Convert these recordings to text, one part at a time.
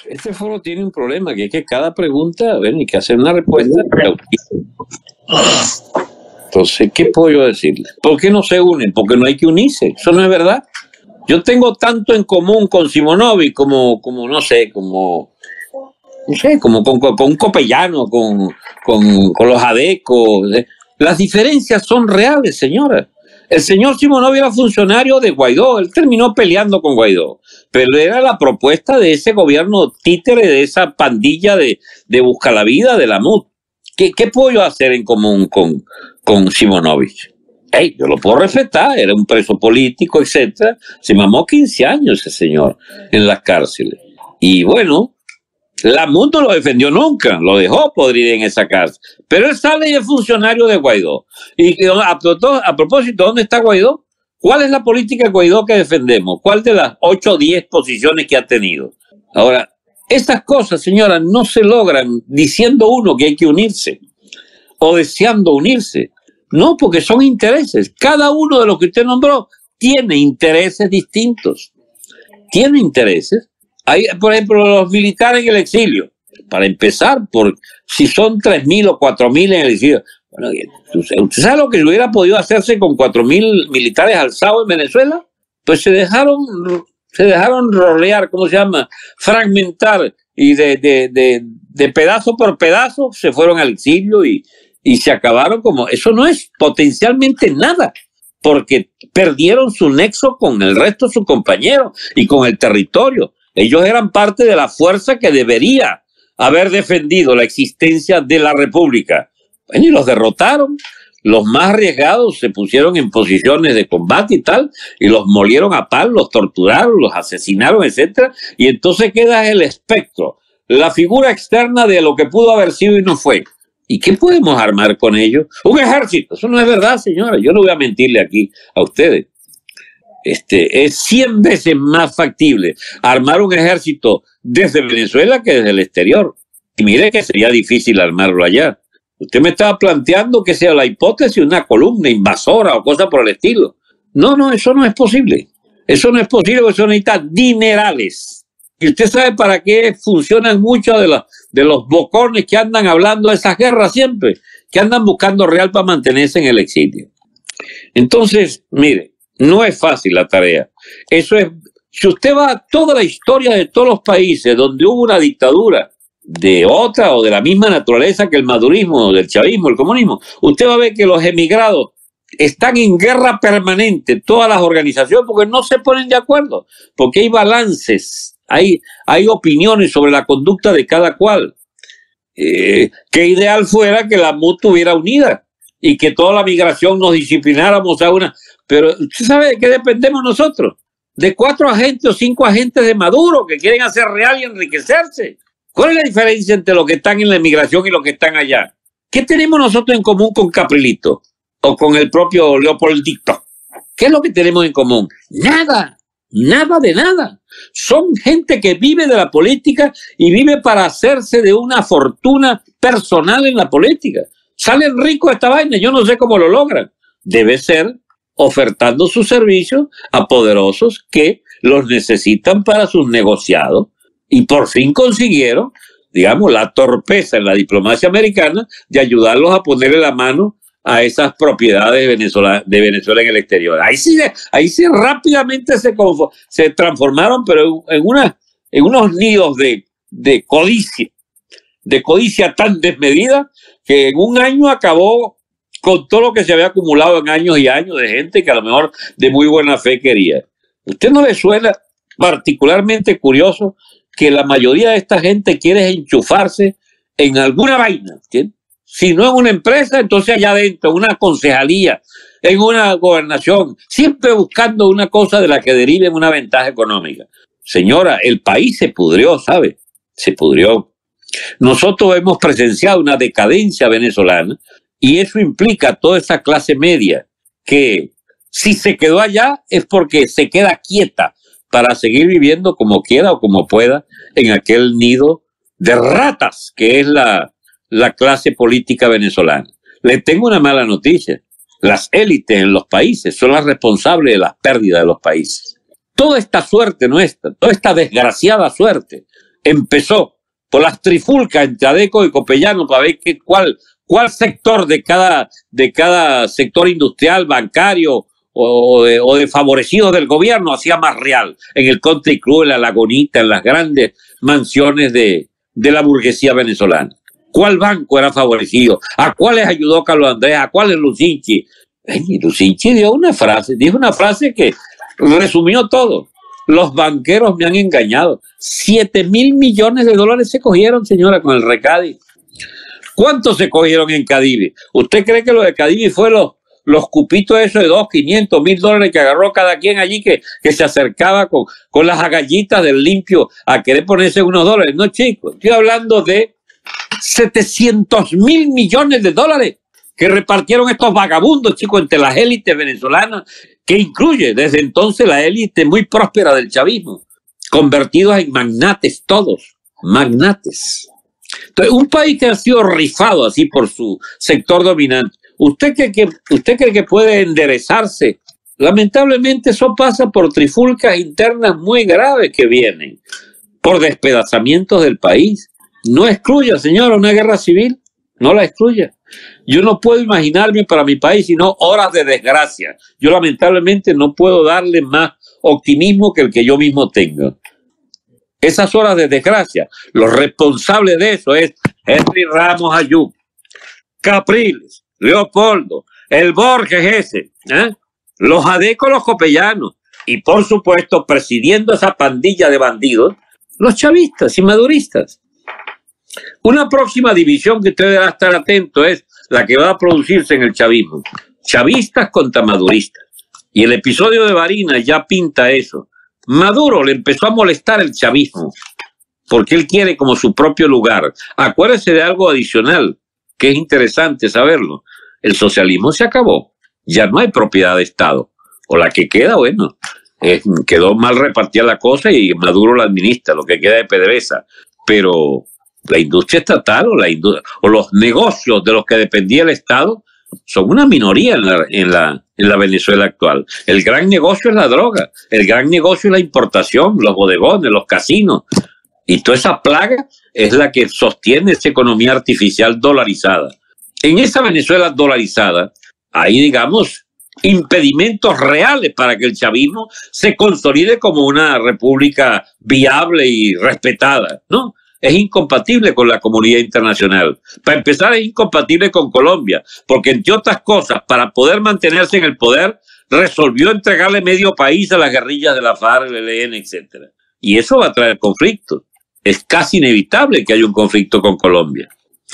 Este foro tiene un problema, que es que cada pregunta, bueno, hay que hacer una respuesta. Entonces, ¿qué puedo yo decirle? ¿Por qué no se unen? Porque no hay que unirse. Eso no es verdad. Yo tengo tanto en común con Simonovic como no sé, como con un Copellano, con los adecos. Las diferencias son reales, señora. El señor Simonovic era funcionario de Guaidó, él terminó peleando con Guaidó, pero era la propuesta de ese gobierno títere, de esa pandilla de Busca la Vida, de la MUD. ¿Qué puedo yo hacer en común con Simonovic? Hey, yo lo puedo respetar, era un preso político, etcétera. Se mamó 15 años ese señor en las cárceles. Y bueno, la MUD no lo defendió nunca, lo dejó podrir en esa cárcel. Pero él sale y es funcionario de Guaidó. Y a propósito, ¿dónde está Guaidó? ¿Cuál es la política de Guaidó que defendemos? ¿Cuál de las 8 o 10 posiciones que ha tenido? Ahora, estas cosas, señora, no se logran diciendo uno que hay que unirse o deseando unirse. No, porque son intereses. Cada uno de los que usted nombró tiene intereses distintos. Tiene intereses. Hay, por ejemplo, los militares en el exilio. Para empezar, si son 3.000 o 4.000 en el exilio. Bueno, ¿usted sabe lo que hubiera podido hacerse con 4.000 militares alzados en Venezuela? Pues se dejaron rolear, ¿cómo se llama? Fragmentar, y de pedazo por pedazo se fueron al exilio y se acabaron como... Eso no es potencialmente nada, porque perdieron su nexo con el resto de sus compañeros y con el territorio. Ellos eran parte de la fuerza que debería haber defendido la existencia de la República. Bueno, y los derrotaron. Los más arriesgados se pusieron en posiciones de combate y tal, y los molieron a pal, los torturaron, los asesinaron, etcétera. Y entonces queda el espectro, la figura externa de lo que pudo haber sido y no fue. ¿Y qué podemos armar con ellos? Un ejército. Eso no es verdad, señora. Yo no voy a mentirle aquí a ustedes. Es 100 veces más factible armar un ejército desde Venezuela que desde el exterior. Y mire que sería difícil armarlo allá. Usted me estaba planteando que sea la hipótesis de una columna invasora o cosa por el estilo. No, eso no es posible. Eso no es posible porque eso necesita dinerales. Y usted sabe para qué funcionan muchos de los bocones que andan hablando de esas guerras siempre, que andan buscando real para mantenerse en el exilio. Entonces, mire, no es fácil la tarea. Eso es, si usted va a toda la historia de todos los países donde hubo una dictadura de otra o de la misma naturaleza que el madurismo, del chavismo, el comunismo, usted va a ver que los emigrados están en guerra permanente, todas las organizaciones, porque no se ponen de acuerdo, porque hay balances, hay opiniones sobre la conducta de cada cual. Qué ideal fuera que la MUD estuviera unida y que toda la migración nos disciplináramos a una... Pero ¿usted sabe de qué dependemos nosotros? De 4 agentes o 5 agentes de Maduro que quieren hacer real y enriquecerse. ¿Cuál es la diferencia entre los que están en la emigración y los que están allá? ¿Qué tenemos nosotros en común con Caprilito o con el propio Leopoldito? ¿Qué es lo que tenemos en común? Nada, nada de nada. Son gente que vive de la política y vive para hacerse de una fortuna personal en la política. Salen ricos de esta vaina, yo no sé cómo lo logran. Debe ser ofertando sus servicios a poderosos que los necesitan para sus negociados. Y por fin consiguieron, digamos, la torpeza en la diplomacia americana de ayudarlos a ponerle la mano a esas propiedades de Venezuela en el exterior. Ahí sí rápidamente se transformaron, pero en unos nidos de codicia tan desmedida que en un año acabó con todo lo que se había acumulado en años y años de gente que a lo mejor de muy buena fe quería. ¿Usted no le suena particularmente curioso que la mayoría de esta gente quiere enchufarse en alguna vaina? ¿Entiendes? Si no en una empresa, entonces allá adentro, en una concejalía, en una gobernación, siempre buscando una cosa de la que derive una ventaja económica. Señora, el país se pudrió, ¿sabe? Se pudrió. Nosotros hemos presenciado una decadencia venezolana y eso implica toda esa clase media que si se quedó allá es porque se queda quieta para seguir viviendo como quiera o como pueda en aquel nido de ratas que es la clase política venezolana. Le tengo una mala noticia. Las élites en los países son las responsables de las pérdidas de los países. Toda esta suerte nuestra, toda esta desgraciada suerte, empezó por las trifulcas entre Adeco y Copellano para ver cuál sector de cada sector industrial, bancario o de favorecidos del gobierno hacía más real en el Country Club, en la Lagunita, en las grandes mansiones de la burguesía venezolana. ¿Cuál banco era favorecido? ¿A cuáles ayudó Carlos Andrés? ¿A cuáles Lucinchi? Y Lucinchi dijo una frase que resumió todo. Los banqueros me han engañado. 7.000 millones de dólares se cogieron, señora, con el Recadi. ¿Cuántos se cogieron en Cadivi? ¿Usted cree que lo de Cadivi fue los cupitos esos de 200, 500, 1.000 dólares que agarró cada quien allí que se acercaba con las agallitas del limpio a querer ponerse unos dólares? No, chicos, estoy hablando de 700.000 millones de dólares que repartieron estos vagabundos, chicos, entre las élites venezolanas, que incluye desde entonces la élite muy próspera del chavismo, convertidos en magnates todos, magnates. Entonces, un país que ha sido rifado así por su sector dominante, ¿usted cree que puede enderezarse? Lamentablemente eso pasa por trifulcas internas muy graves que vienen, por despedazamientos del país. No excluya, señora, una guerra civil, no la excluya. Yo no puedo imaginarme para mi país sino horas de desgracia. Yo lamentablemente no puedo darle más optimismo que el que yo mismo tengo. Esas horas de desgracia, los responsables de eso es Henry Ramos Ayub, Capriles, Leopoldo, el Borges ese, los Adeco, los Copellanos y por supuesto presidiendo esa pandilla de bandidos, los chavistas y maduristas. Una próxima división que usted deberá estar atento es la que va a producirse en el chavismo. Chavistas contra maduristas. Y el episodio de Barinas ya pinta eso. Maduro le empezó a molestar el chavismo porque él quiere como su propio lugar. Acuérdese de algo adicional que es interesante saberlo. El socialismo se acabó. Ya no hay propiedad de Estado. O la que queda, bueno, quedó mal repartida la cosa y Maduro la administra, lo que queda de PDVSA. Pero la industria estatal o los negocios de los que dependía el Estado son una minoría en la Venezuela actual. El gran negocio es la droga, el gran negocio es la importación, los bodegones, los casinos. Y toda esa plaga es la que sostiene esa economía artificial dolarizada. En esa Venezuela dolarizada hay, digamos, impedimentos reales para que el chavismo se consolide como una república viable y respetada, ¿no? Es incompatible con la comunidad internacional. Para empezar, es incompatible con Colombia, porque entre otras cosas, para poder mantenerse en el poder, resolvió entregarle medio país a las guerrillas de la FARC, el ELN, etc. Y eso va a traer conflictos. Es casi inevitable que haya un conflicto con Colombia.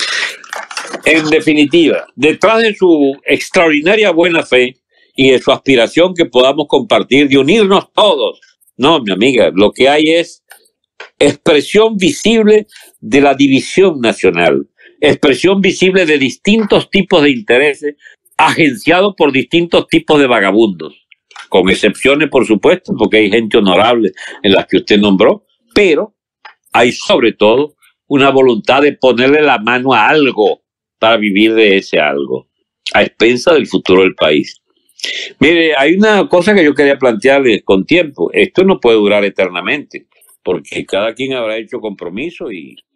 En definitiva, detrás de su extraordinaria buena fe y de su aspiración que podamos compartir, de unirnos todos, no, mi amiga, lo que hay es expresión visible de la división nacional, expresión visible de distintos tipos de intereses agenciados por distintos tipos de vagabundos, con excepciones, por supuesto, porque hay gente honorable en las que usted nombró, pero hay sobre todo una voluntad de ponerle la mano a algo para vivir de ese algo, a expensa del futuro del país. Mire, hay una cosa que yo quería plantearles con tiempo. Esto no puede durar eternamente, porque cada quien habrá hecho compromiso y